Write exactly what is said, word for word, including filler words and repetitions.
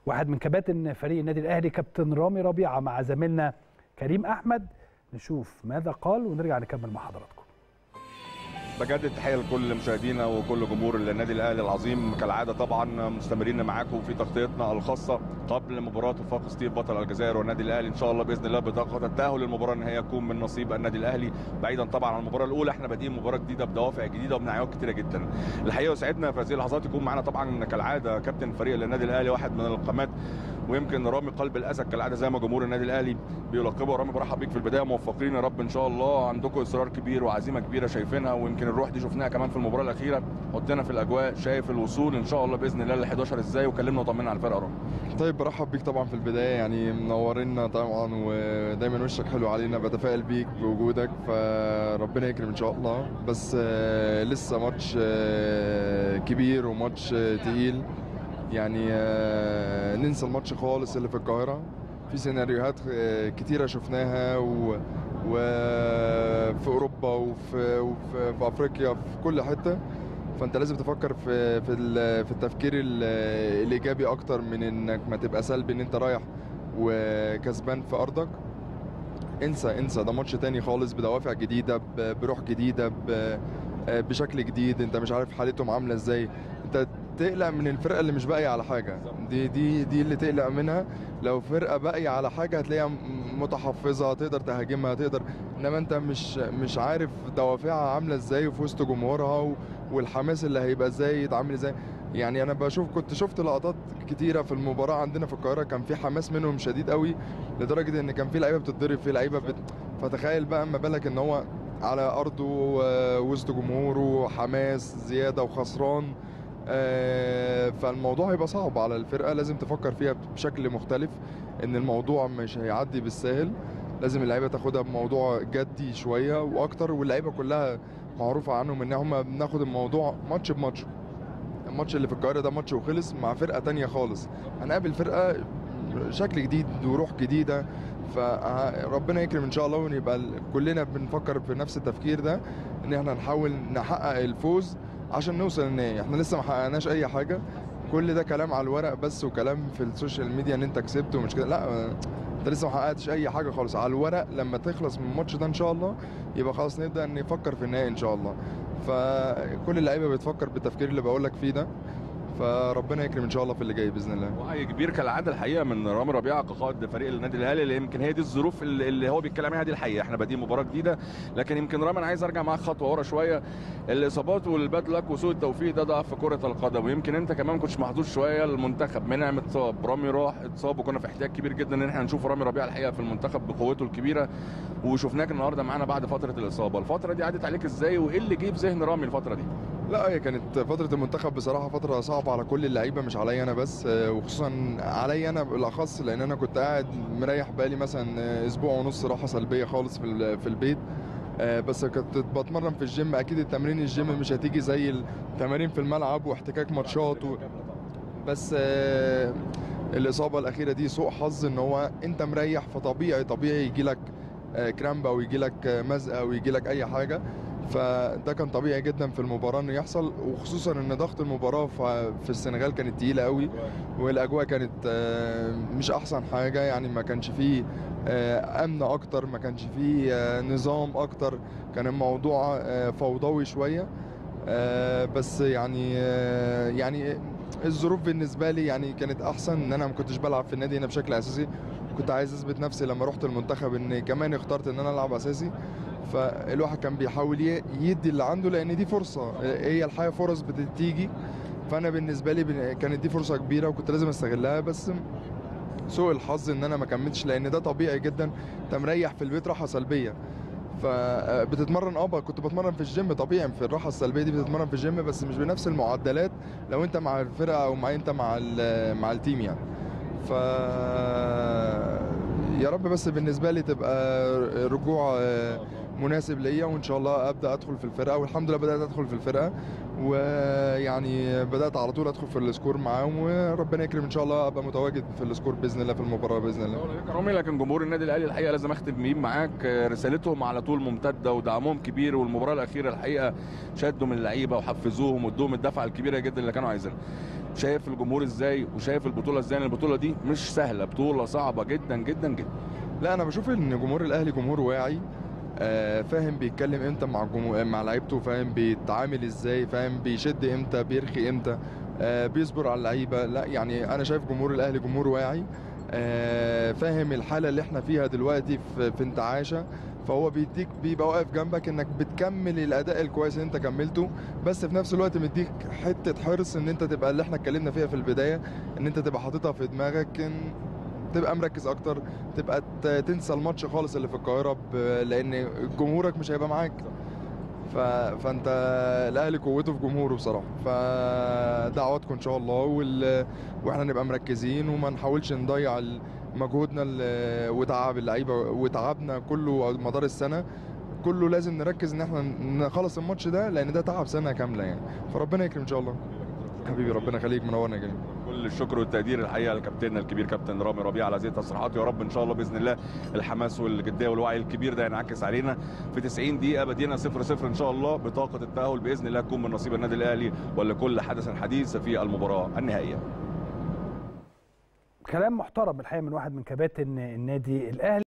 واحد من كباتن فريق النادي الاهلي كابتن رامي ربيعه مع زميلنا كريم احمد. نشوف ماذا قال ونرجع نكمل مع حضراتكم. بجد تحيه لكل مشاهدينا وكل جمهور النادي الاهلي العظيم. كالعاده طبعا مستمرين معاكم في تغطيتنا الخاصه قبل مباراه وفاق سطيف بطل الجزائر والنادي الاهلي. ان شاء الله باذن الله بطاقه التاهل للمباراه ان هي يكون من نصيب النادي الاهلي. بعيدا طبعا عن المباراه الاولى، احنا بادئين مباراه جديده بدوافع جديده وبنعيات كتيره جدا. الحقيقه يسعدنا في هذه اللحظات يكون معنا طبعا كالعاده كابتن فريق النادي الاهلي، واحد من القامات، ويمكن رامي قلب الاسد كالعاده زي ما جمهور النادي الاهلي بيلقبه. رامي برحب بيك في البدايه، موفقين يا رب ان شاء الله. عندكم اصرار كبير وعزيمه كبيره شايفينها، ويمكن الروح دي شفناها كمان في المباراه الاخيره. حطينا في الاجواء، شايف الوصول ان شاء الله باذن الله لل حداشر ازاي، وكلمنا وطمنا على الفرقه. رامي طيب برحب بيك طبعا في البدايه، يعني منورنا طبعا ودايما وشك حلو علينا، بتفائل بيك بوجودك، فربنا يكرم ان شاء الله. بس لسه ماتش كبير وماتش تقيل، يعني ننسى الماتش خالص اللي في القاهره. في سيناريوهات كتيره شفناها و... وفي اوروبا وفي... وفي في افريقيا في كل حته، فانت لازم تفكر في في في التفكير الايجابي اكتر من انك ما تبقى سلبي، ان انت رايح وكسبان في ارضك. انسى انسى ده ماتش تاني خالص، بدوافع جديده، بروح جديده، بشكل جديد. انت مش عارف حالتهم عامله ازاي. انت تقلق من الفرقه اللي مش باقيه على حاجه، دي دي دي اللي تقلق منها. لو فرقه باقيه على حاجه هتلاقيها متحفظه، تقدر تهاجمها، تقدر، انما انت مش مش عارف دوافعها عامله ازاي وفي وسط جمهورها، والحماس اللي هيبقى ازاي يتعامل ازاي. يعني انا بشوف، كنت شفت لقطات كتيره في المباراه عندنا في القاهره، كان في حماس منهم شديد قوي لدرجه ان كان في لعيبه بتتضرب، في لعيبه بت... فتخيل بقى اما بالك ان هو على ارضه وسط جمهوره، حماس زياده وخسران. فالموضوع هيبقى صعب على الفرقه، لازم تفكر فيها بشكل مختلف، ان الموضوع مش هيعدي بالساهل. لازم اللعيبه تاخدها بموضوع جدي شويه واكتر، واللعيبه كلها معروفه عنهم ان هم بناخد الموضوع ماتش بماتش. الماتش اللي في القاهره ده ماتش وخلص، مع فرقه تانية خالص هنقابل فرقه شكل جديد وروح جديده. فربنا يكرم ان شاء الله، ونبقى كلنا بنفكر في نفس التفكير ده، ان احنا نحاول نحقق الفوز عشان نوصل النهائي. احنا لسه ما حققناش اي حاجه، كل ده كلام على الورق بس، وكلام في السوشيال ميديا ان انت كسبت ومش كده. لا، انت لسه ما حققتش اي حاجه خالص على الورق. لما تخلص من الماتش ده ان شاء الله يبقى خلاص نبدا نفكر في النهائي ان شاء الله. فكل اللعيبه بتفكر بالتفكير اللي بقول لك فيه ده، فربنا يكرم ان شاء الله في اللي جاي باذن الله. وعي كبير كالعاده الحقيقه من رامي ربيعه كقائد فريق النادي الاهلي، اللي يمكن هي دي الظروف اللي هو بيتكلم عليها دي الحقيقه. احنا بادئين مباراه جديده، لكن يمكن رامي انا عايز ارجع معاك خطوه ورا شويه. الاصابات والباد لك وسوء التوفيق ده ضعف في كره القدم، ويمكن انت كمان ما كنتش محظوظ شويه. المنتخب منعم اتصاب، رامي راح اتصاب، وكنا في احتياج كبير جدا ان احنا نشوف رامي ربيعه الحقيقه في المنتخب بقوته الكبيره، وشفناك النهارده معانا بعد فتره الاصابه. الفتره دي عدت عليك ازاي، وايه اللي جه في ذهن رامي الفتره دي؟ لا، هي كانت فترة المنتخب بصراحة فترة صعبة على كل اللعيبة، مش عليا أنا بس، وخصوصا عليا أنا بالأخص، لأن أنا كنت قاعد مريح بالي مثلا أسبوع ونص راحة سلبية خالص في في البيت. بس كنت بتمرن في الجيم. أكيد التمرين الجيم مش هتيجي زي التمارين في الملعب واحتكاك ماتشات و... بس الإصابة الأخيرة دي سوء حظ، إن هو أنت مريح، فطبيعي طبيعي يجي لك كرامب أو يجي لك مزق أو يجي لك أي حاجة. فده كان طبيعي جدا في المباراه انه يحصل، وخصوصا ان ضغط المباراه في السنغال كانت تقيله قوي، والاجواء كانت مش احسن حاجه. يعني ما كانش فيه امن اكتر، ما كانش فيه نظام اكتر، كان الموضوع فوضوي شويه. بس يعني يعني الظروف بالنسبه لي يعني كانت احسن، ان انا ما كنتش بلعب في النادي هنا بشكل اساسي. كنت عايز اثبت نفسي لما رحت المنتخب، ان كمان اخترت ان انا العب اساسي. فالواحد كان بيحاول يدي اللي عنده، لان دي فرصه، هي الحياه فرص بتيجي. فانا بالنسبه لي كانت دي فرصه كبيره وكنت لازم استغلها. بس سوء الحظ ان انا ما كملتش، لان ده طبيعي جدا. انت مريح في البيت راحه سلبيه، فبتتمرن. اه كنت بتمرن في الجيم طبيعي، في الراحه السلبيه دي بتتمرن في الجيم، بس مش بنفس المعدلات لو انت مع الفرقه او مع انت مع مع التيم يعني. ف يا رب بس بالنسبه لي تبقى رجوع مناسب ليا، وان شاء الله ابدا ادخل في الفرقه. والحمد لله بدات ادخل في الفرقه، ويعني بدات على طول ادخل في السكور معاهم، وربنا يكرم ان شاء الله ابقى متواجد في السكور باذن الله في المباراه باذن الله. رامي، لكن جمهور النادي الاهلي الحقيقه لازم اختم بيه معاك، رسالتهم على طول ممتده ودعمهم كبير، والمباراه الاخيره الحقيقه شدوا من اللعيبه وحفزوهم وادوهم الدفعه الكبيره جدا اللي كانوا عايزينها. شايف الجمهور ازاي وشايف البطوله ازاي. البطوله دي مش سهله، بطوله صعبه جدا جدا جدا. لا انا بشوف ان جمهور الاهلي جمهور واعي، آه، فاهم بيتكلم امتى مع الجمهور مع لعيبته، فاهم بيتعامل ازاي، فاهم بيشد امتى بيرخي امتى، آه، بيصبر على اللعيبه. لا يعني انا شايف جمهور الاهلي جمهور واعي، آه، فاهم الحاله اللي احنا فيها دلوقتي في, في انتعاشه، فهو بيديك بيبقى واقف جنبك انك بتكمل الاداء الكويس اللي انت كملته، بس في نفس الوقت مديك حته حرص ان انت تبقى اللي احنا اتكلمنا فيها في البدايه، ان انت تبقى حاططها في دماغك، ان تبقى مركز اكتر، تبقى ت- تنسى الماتش خالص اللي في القاهره، ب- لان جمهورك مش هيبقى معاك. ف... فانت الاهلي قوته في جمهوره بصراحه، فدعواتكم ان شاء الله، وال... واحنا نبقى مركزين وما نحاولش نضيع ال- مجهودنا ال- وتعب اللعيبه وتعبنا كله على مدار السنه كله. لازم نركز ان احنا نخلص الماتش ده، لان ده تعب سنه كامله يعني، فربنا يكرم ان شاء الله. حبيبي ربنا يخليك، منورنا يا جميل. كل الشكر والتقدير الحقيقه لكابتننا الكبير كابتن رامي ربيعه على هذه التصريحات. يا رب ان شاء الله باذن الله الحماس والجديه والوعي الكبير ده ينعكس علينا في تسعين دقيقه. بدينا صفر صفر ان شاء الله، بطاقه التاهل باذن الله تكون من نصيب النادي الاهلي ولكل حدث حديث في المباراه النهائيه. كلام محترم الحقيقه من واحد من كباتن النادي الاهلي.